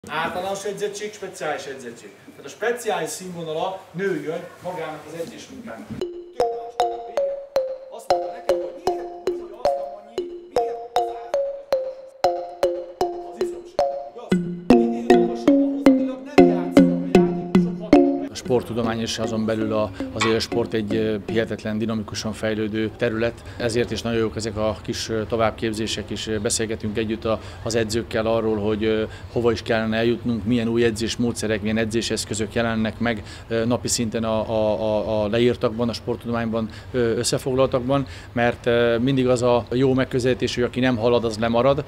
Általános edzettség, speciális edzettség. Tehát a speciális színvonala nőjön magának az edzésmunkának. Azt mondta nekem, hogy miért úgy azt annyi, miért az izomság, igaz? Minél magasabb, ahhoz nem játszanak a játékosok 60. A sporttudomány és azon belül az élsport egy hihetetlen dinamikusan fejlődő terület, ezért is nagyon jók ezek a kis továbbképzések, és beszélgetünk együtt az edzőkkel arról, hogy hova is kellene eljutnunk, milyen új edzésmódszerek, milyen edzéseszközök jelennek meg napi szinten a leírtakban, a sporttudományban összefoglaltakban, mert mindig az a jó megközelítés, hogy aki nem halad, az lemarad.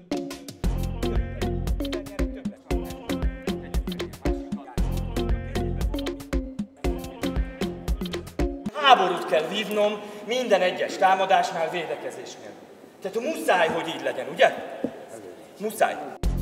Háborút kell vívnom minden egyes támadásnál, védekezésnél. Tehát muszáj, hogy így legyen, ugye? Muszáj.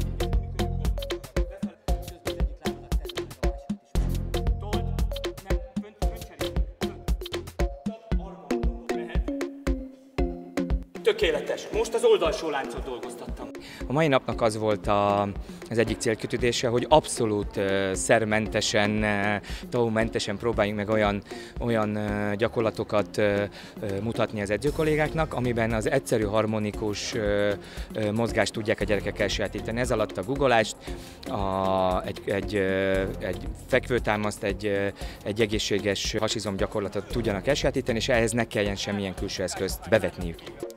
Tökéletes. Most az oldalsó láncot dolgoztattam. A mai napnak az volt az egyik célkitűzése, hogy abszolút szermentesen, taumentesen próbáljunk meg olyan gyakorlatokat mutatni az edzőkollégáknak, amiben az egyszerű harmonikus mozgást tudják a gyerekek elsajátítani. Ez alatt a guggolást, egy fekvőtámaszt, egy egészséges hasizom gyakorlatot tudjanak elsajátítani, és ehhez ne kelljen semmilyen külső eszközt bevetniük.